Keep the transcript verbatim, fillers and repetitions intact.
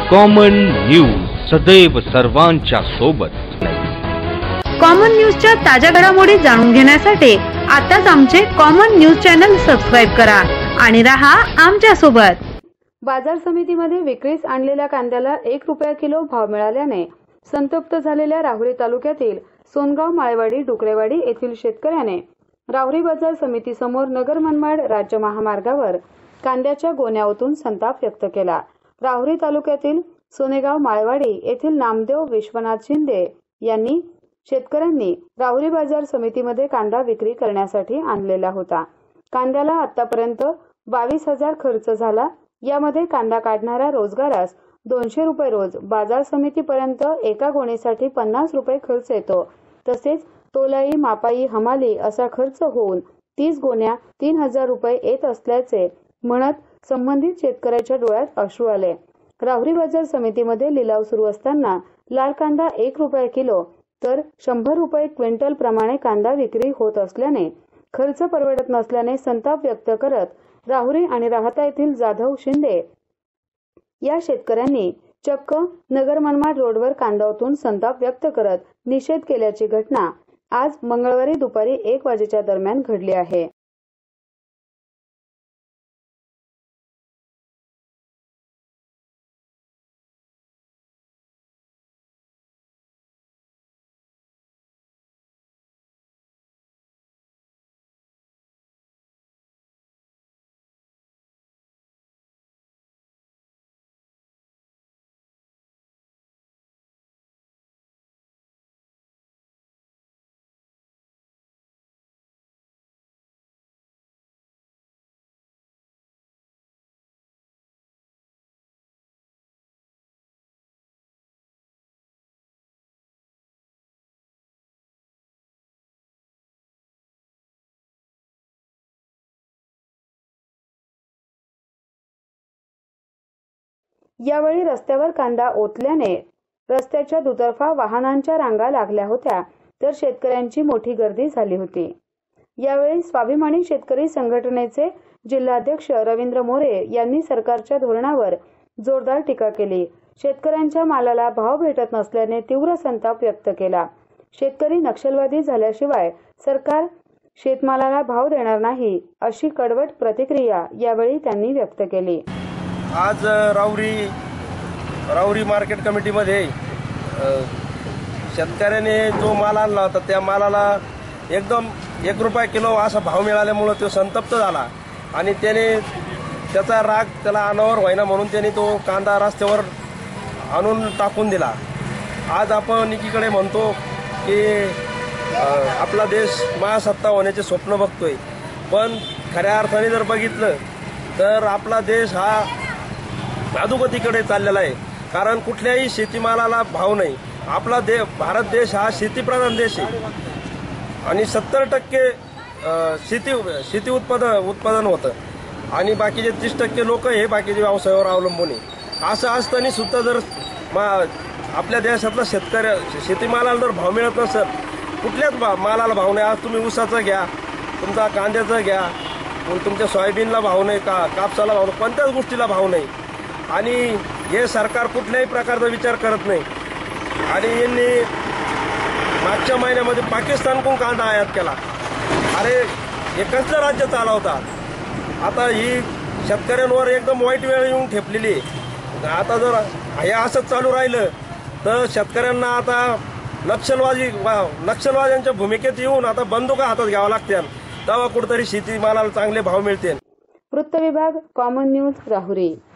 Common news, सदैव सर्वांच्या सोबत। कॉमन न्यूजच्या ताज्या घडामोडी जाणून घेण्यासाठी आताच आमचे कॉमन न्यूज चॅनल सबस्क्राइब करा आणि रहा आमच्या सोबत। बाजार समितीमध्ये विक्रीस आणलेल्या कांद्याला एक रुपया किलो भाव मिळाल्याने संतप्त झालेल्या राहुरी तालुक्यातील सोनगाव, माळेवाडी, डुकरेवाडी येथील शेतकऱ्याने राहुरी बाजार समिती समोर नगर मनमाड राज्य महामार्गावर कांद्याच्या गोण्या ओतून संताप व्यक्त केला। राहुरी तालुक्यातील सोनेगाव, माळेवाडी येथील नामदेव विश्वनाथ शिंदे यांनी शेतकऱ्यांनी राहुरी बाजार समितीमध्ये कांदा विक्री करण्यासाठी आणलेला होता। कांद्याला आतापर्यंत बावीस हजार खर्च झाला। यामध्ये कांदा काढणाऱ्या रोजगारास दोनशे रुपये रोज, बाजार समितीपर्यंत एका गोणीसाठी पन्नास रुपये खर्च येतो। तसेच तोलाई, मापाई, हमाली असा खर्च होऊन तीस गोण्या तीन हजार रुपये येत असल्याचे म्हणत संबंधित शेतकऱ्याच्या डोळ्यात अश्रू आले। राहुरी बाजार समितीमध्ये लिलाव सुरू असताना लाल कांदा एक रुपया किलो तर शंभर रुपये क्विंटल प्रमाणे कांदा विक्री होत असल्याने खर्च परवडत नसल्याने संताप व्यक्त करत राहुरी आणि राहता येथील जाधव शिंदे या शेतकऱ्यांनी चक्क नगर मनमाड रोडवर कांदा ओतून संताप व्यक्त करत निषेध केल्याची घटना आज मंगळवारी दुपारी एक वाजेच्या दरम्यान घडली आहे। यावेळी रस्त्यावर कांदा ओतल्याने रस्त्याच्या दुतर्फा वाहनांच्या रांगा लागल्या होत्या, तर शेतकऱ्यांची मोठी गर्दी झाली होती। यावेळी स्वाभिमानी शेतकरी संघटनेचे जिल्हाध्यक्ष रवींद्र मोरे यांनी सरकारच्या धोरणावर जोरदार टीका केली। शेतकऱ्यांच्या मालाला भाव भेटत नसल्याने तीव्र संताप व्यक्त केला। शेतकरी नक्षलवादी झाल्याशिवाय सरकार शेतमालाला भाव देणार नाही, अशी कडवट प्रतिक्रिया यावेळी त्यांनी व्यक्त केली। आज राहुरी राहुरी मार्केट कमिटीमध्ये शेतकऱ्याने जो माल आणला होता त्या मालाला एकदम एक रुपया किलो असा भाव मिळाल्यामुळे तो संतप्त झाला आणि त्याने त्याचा राग त्याला अनावर व्हायना म्हणून त्याने तो कांदा रस्त्यावर आणून टाकून दिला। आज आपण एकीकडे म्हणतो की आपला देश महासत्ता होण्याचे स्वप्न बघतोय, पण खऱ्या अर्थाने जर बघितलं तर आपला देश हा अधोगतीकडे चाललेला आहे। कारण कुठल्याही शेतीमालाला भाव नाही। आपला दे भारत देश हा शेतीप्रधान देश आहे आणि सत्तर टक्के शेती शेती उत्पादन उत्पादन होतं आणि बाकीचे तीस टक्के लोक हे बाकीच्या व्यवसायावर अवलंबून आहे। असं असताना सुद्धा जर आपल्या देशातला शेतकरी शेतीमालाला जर भाव मिळत नसेल, कुठल्याच मालाला भाव नाही। आज तुम्ही ऊसाचा घ्या, तुमचा कांद्याचा घ्या, तुमच्या सोयाबीनला भाव नाही, का कापसाला भाव नाही, कोणत्याच गोष्टीला भाव नाही आणि हे सरकार कुठल्याही प्रकारचा विचार करत नाही। आणि यांनी मागच्या महिन्यामध्ये पाकिस्तानकडून कांदा आयात केला। अरे हे कसलं राज्य चालवतात? आता ही शेतकऱ्यांवर एकदम वाईट वेळ येऊन ठेपलेली आहे। आता जर हे असंच चालू राहिलं तर शेतकऱ्यांना आता नक्षलवादी नक्षलवाद्यांच्या भूमिकेत येऊन आता बंदुका हातात घ्यावं लागतील, तेव्हा कुठेतरी शेतीमालाला चांगले भाव मिळतील। वृत्त विभाग, कॉमन न्यूज, राहुरी।